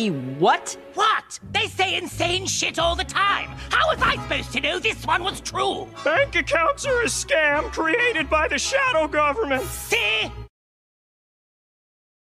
What? What? They say insane shit all the time. How was I supposed to know this one was true? Bank accounts are a scam created by the shadow government. See?